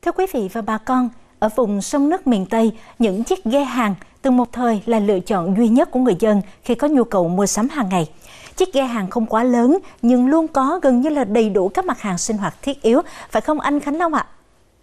Thưa quý vị và bà con, ở vùng sông nước miền Tây, những chiếc ghe hàng từng một thời là lựa chọn duy nhất của người dân khi có nhu cầu mua sắm hàng ngày. Chiếc ghe hàng không quá lớn nhưng luôn có gần như là đầy đủ các mặt hàng sinh hoạt thiết yếu, phải không anh Khánh Long ạ?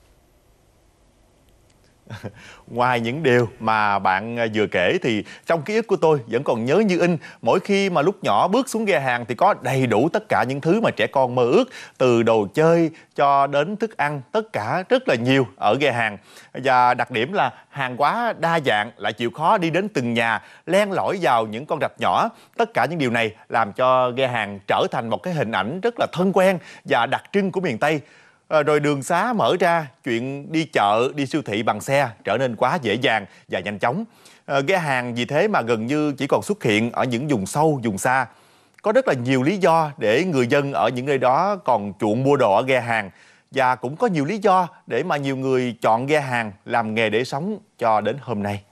Ngoài những điều mà bạn vừa kể thì trong ký ức của tôi vẫn còn nhớ như in. Mỗi khi mà lúc nhỏ bước xuống ghe hàng thì có đầy đủ tất cả những thứ mà trẻ con mơ ước, từ đồ chơi cho đến thức ăn, tất cả rất là nhiều ở ghe hàng. Và đặc điểm là hàng quá đa dạng, lại chịu khó đi đến từng nhà, len lỏi vào những con rạch nhỏ. Tất cả những điều này làm cho ghe hàng trở thành một cái hình ảnh rất là thân quen và đặc trưng của miền Tây. Rồi đường xá mở ra, chuyện đi chợ, đi siêu thị bằng xe trở nên quá dễ dàng và nhanh chóng. Ghe hàng vì thế mà gần như chỉ còn xuất hiện ở những vùng sâu, vùng xa. Có rất là nhiều lý do để người dân ở những nơi đó còn chuộng mua đồ ở ghe hàng. Và cũng có nhiều lý do để mà nhiều người chọn ghe hàng làm nghề để sống cho đến hôm nay.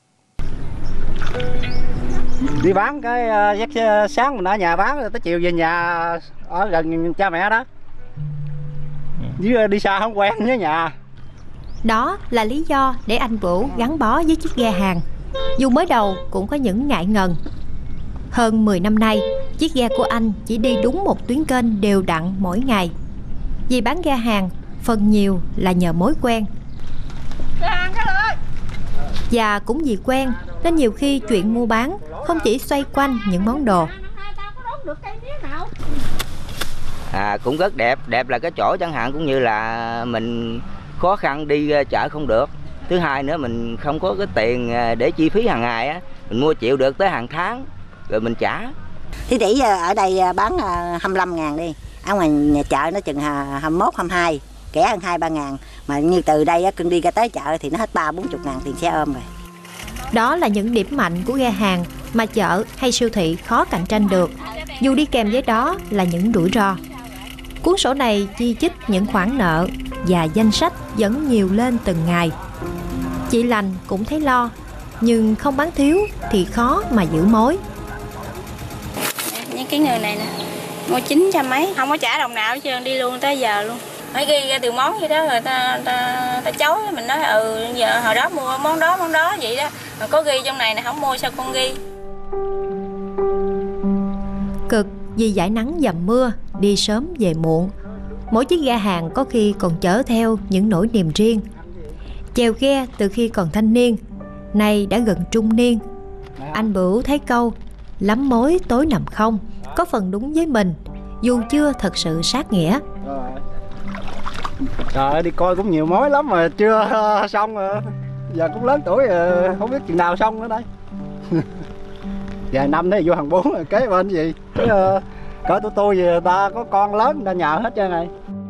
Đi bán cái giấc sáng mình ở nhà bán, tới chiều về nhà ở gần cha mẹ đó. Chứ đi xa không quen với nhà. Đó là lý do để anh Vũ gắn bó với chiếc ghe hàng. Dù mới đầu cũng có những ngại ngần. Hơn 10 năm nay, chiếc ghe của anh chỉ đi đúng một tuyến kênh đều đặn mỗi ngày. Vì bán ghe hàng, phần nhiều là nhờ mối quen. Và cũng vì quen nên nhiều khi chuyện mua bán không chỉ xoay quanh những món đồ. Cũng rất đẹp, đẹp là cái chỗ chẳng hạn cũng như là mình khó khăn đi chợ không được. Thứ hai nữa mình không có cái tiền để chi phí hàng ngày á, mình mua chịu được tới hàng tháng rồi mình trả. Thì tỷ ở đây bán 25.000 đi, ở ngoài nhà chợ nó chừng 21, 22, kẻ hơn 2-3 ngàn. Mà như từ đây cưng đi ra tới chợ thì nó hết 30-40 ngàn tiền xe ôm rồi. Đó là những điểm mạnh của ghe hàng mà chợ hay siêu thị khó cạnh tranh được. Dù đi kèm với đó là những rủi ro. Cuốn sổ này chi chít những khoản nợ và danh sách vẫn nhiều lên từng ngày. Chị Lành cũng thấy lo, nhưng không bán thiếu thì khó mà giữ mối. Những cái người này nè, mua 900 mấy, không có trả đồng nào hết trơn, đi luôn tới giờ luôn. Phải ghi ra từ món gì đó người ta chối, mình nói giờ hồi đó mua món đó vậy đó. Mà có ghi trong này không mua sao con ghi. Cực vì dải nắng dầm mưa, đi sớm về muộn. Mỗi chiếc ghe hàng có khi còn chở theo những nỗi niềm riêng. Chèo ghe từ khi còn thanh niên, nay đã gần trung niên. Anh Bửu thấy câu lắm mối tối nằm không có phần đúng với mình, dù chưa thật sự sát nghĩa. Trời ơi, đi coi cũng nhiều mối lắm mà chưa xong rồi. Giờ cũng lớn tuổi rồi, không biết chừng nào xong nữa đây. Vài năm thế vô hàng 4 rồi kế bên gì. Cỡ tôi về ta có con lớn người ta nhờ hết trơn rồi.